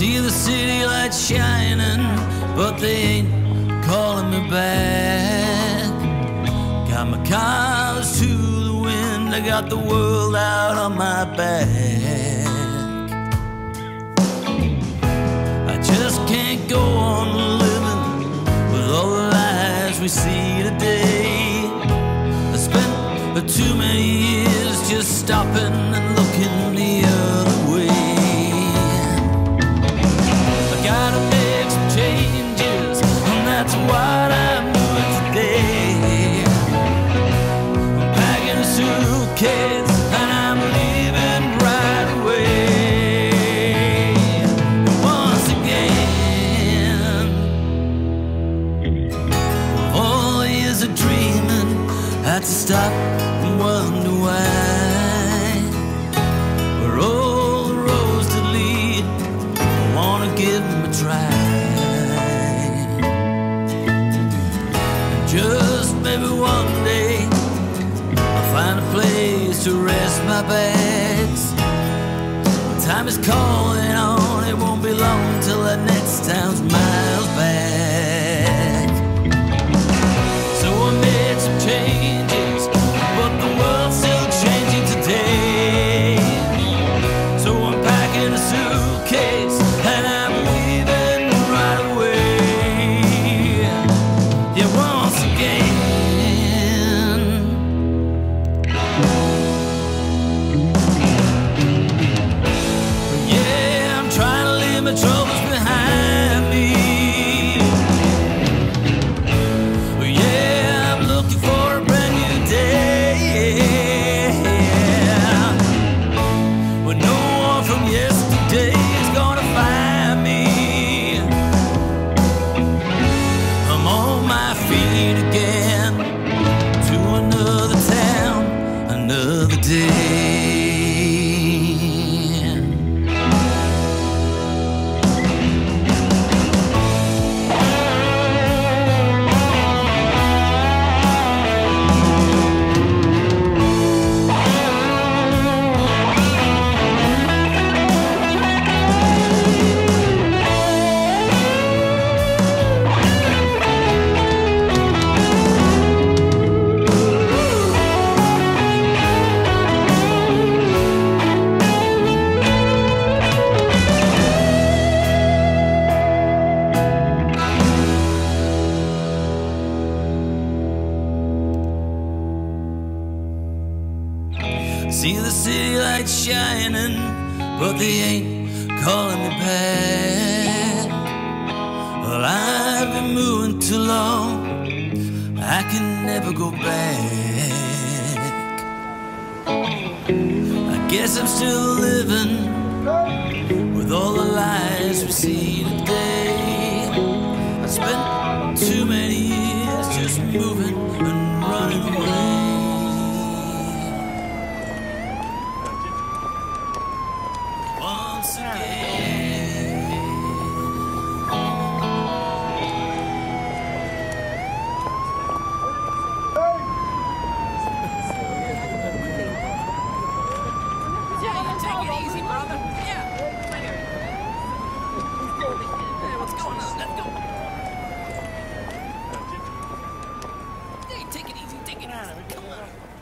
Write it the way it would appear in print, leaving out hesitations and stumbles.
See the city lights shining, but they ain't calling me back. Got my colors to the wind, I got the world out on my back. I just can't go on living with all the lies we see today. I spent too many years just stopping and looking the other way. I gotta make some changes, and that's what I'm doing today. I'm packing a suitcase and I'm leaving right away. Once again, all the years of dreaming had to stop and wonder why. Where all the roads that lead, I wanna give them a try. And just maybe one day I'll find a place to rest my bags. When time is calling on, it won't be long till that next town's miles back. So I made some changes, but the world's still changing today. So I'm packing a suitcase and I'm leaving right away. Yeah, once again. Yeah, I'm trying to leave my troubles behind me. Yeah, I'm looking for a brand new day. But no one from yesterday is gonna find me. I'm on my feet again, to another town, another day. See the city lights shining, but they ain't calling me back. Well, I've been moving too long, I can never go back. I guess I'm still living with all the lies we see today. I spent too many years just moving and running away. Once again. Yeah, you take it easy, brother. Yeah. Hey, what's going on? Let's go. Hey, take it easy. Come on.